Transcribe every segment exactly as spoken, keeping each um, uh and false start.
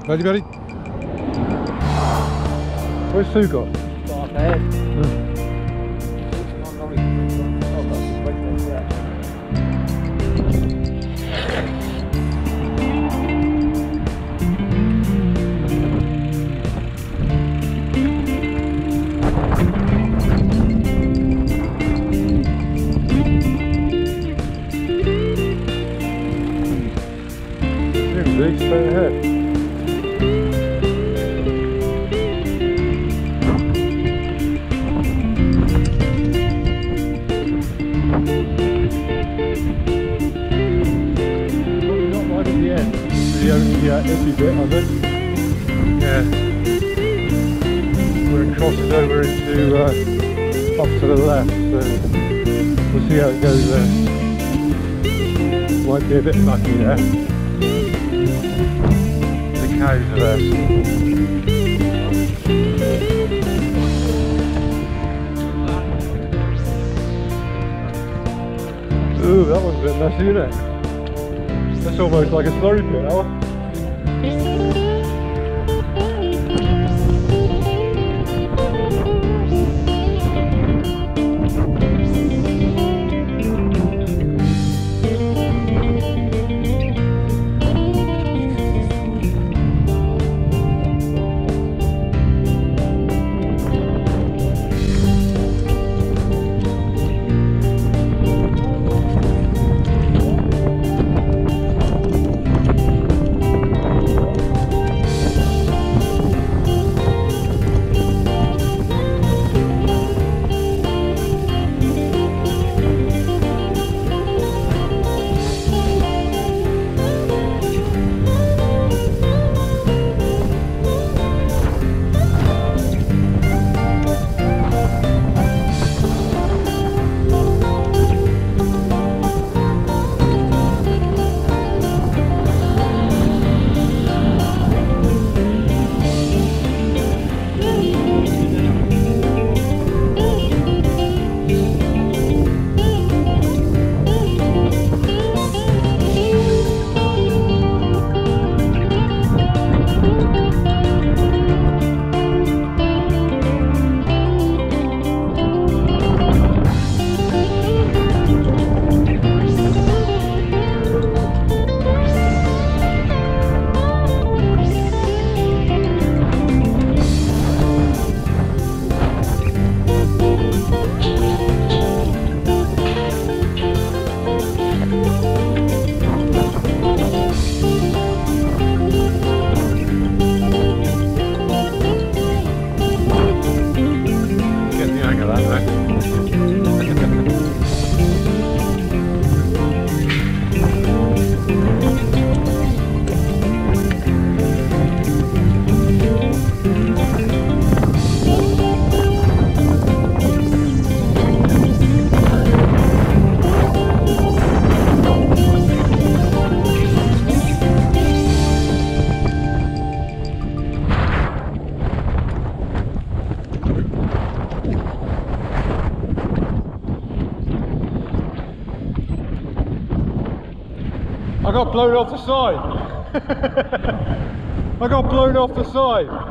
Ready, buddy? Where's Sue got? Dark ahead. Hmm. Big straight ahead. Probably not right at the end. The only uh, iffy bit of it. Yeah. Where it crosses over into uh, up to the left. So we'll see how it goes there. Might be a bit mucky there. Cows are there. Ooh, that one's a bit messy, isn't it? That's almost like a slurry pit, that one. I got blown off the side. I got blown off the side.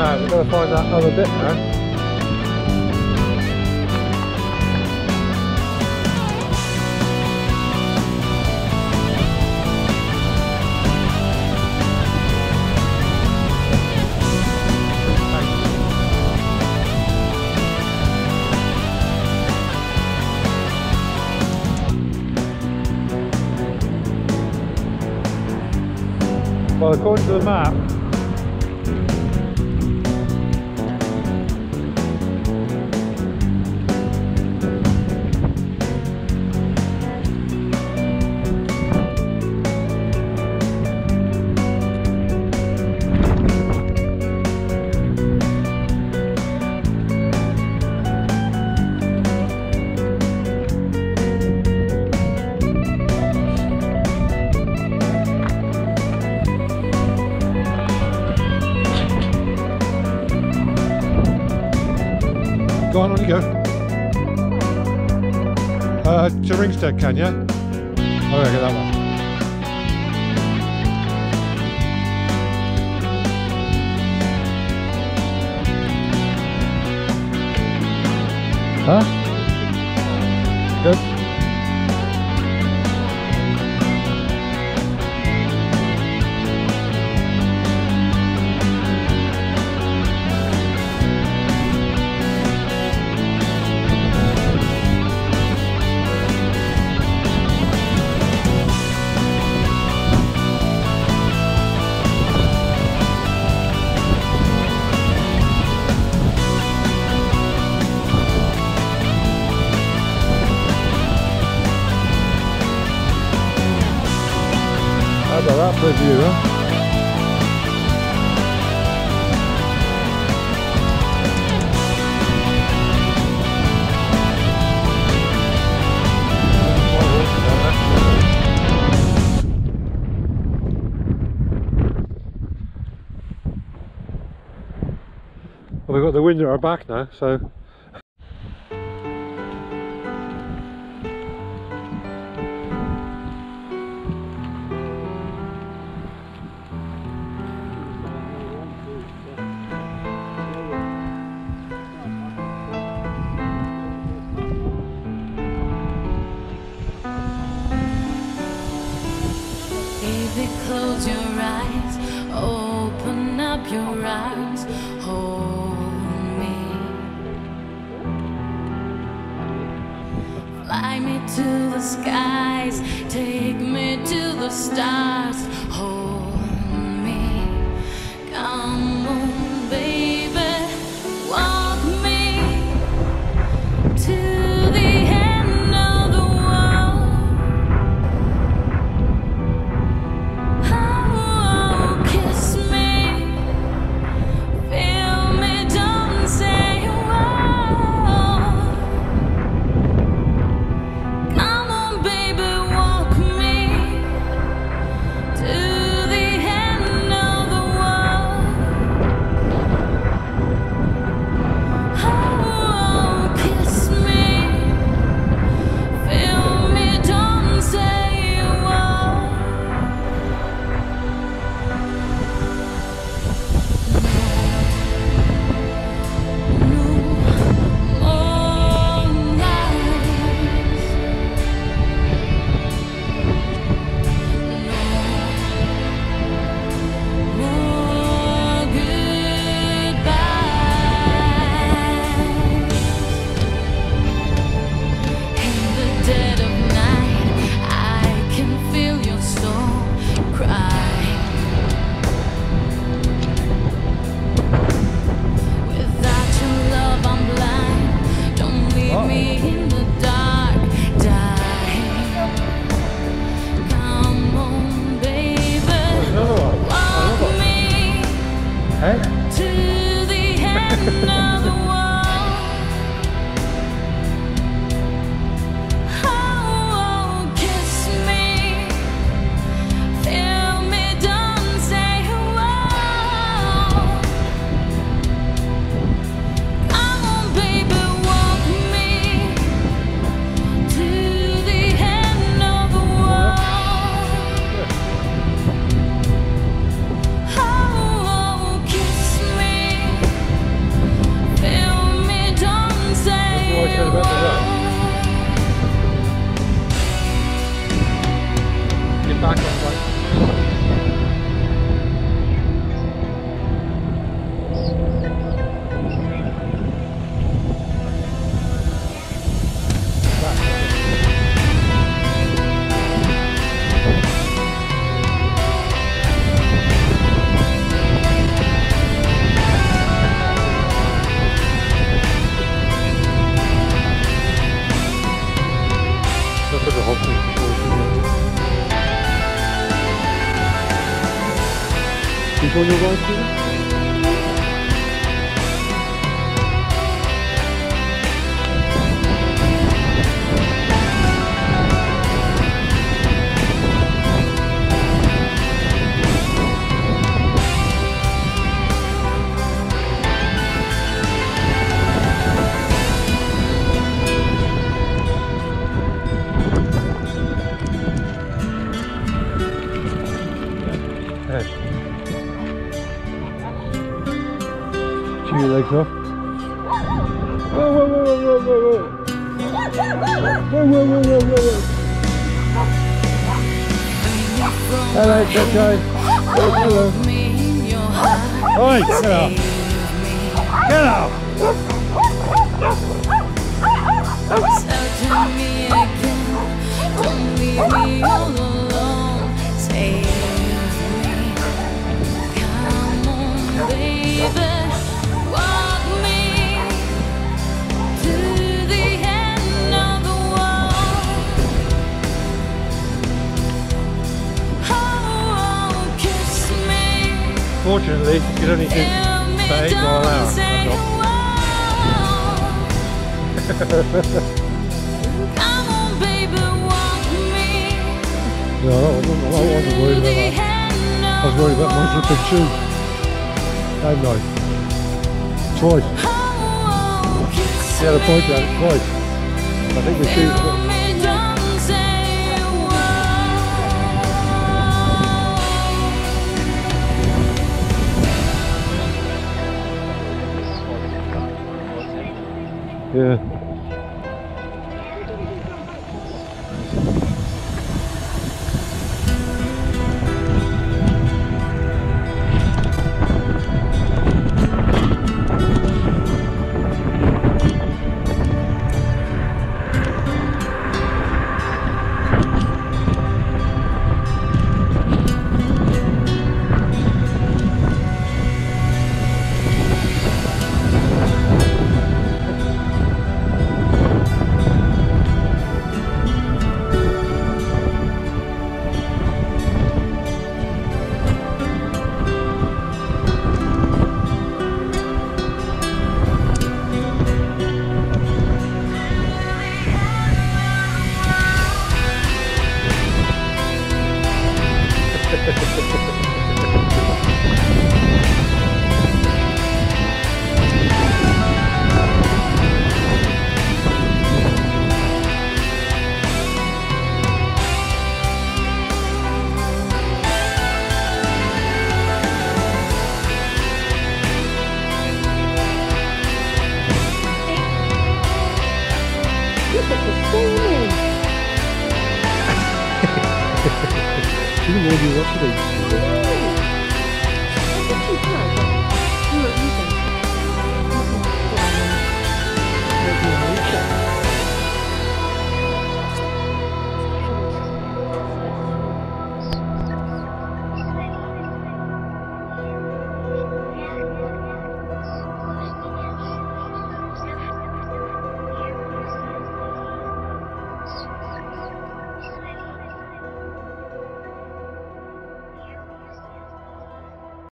Now we've got to find that other bit now. Well, according to the map, go on, on you go. Uh, to Ringstead, can you? Oh, yeah, get that one. Huh? Good. How about that for a view, huh? Well, we've got the wind at our back now, so Baby, close your eyes, open up your arms, hold me. Fly me to the skies, take me to the stars, hold me. Come on, baby, walk me to the end of the world. Oh, kiss me, feel me, don't say a word. Come on, baby, walk me to Which one you're going to? Chew your legs off. Whoa, whoa, whoa, whoa, whoa, whoa. Whoa, whoa, whoa, whoa, whoa, whoa. Hello, good guy. Hello. Oi, get out. Get out. Touching me again, don't leave me all alone. Save me, come on, baby. Walk me to the end of the world. Oh, kiss me. Fortunately, you don't need to stay for an hour. Come on, baby, walk me. Yeah, I wasn't, I wasn't worried about that. I was worried about my flipping shoe. Same night. Twice. She had a point at it twice. I think the shoes. Yeah. She didn't want you what to do.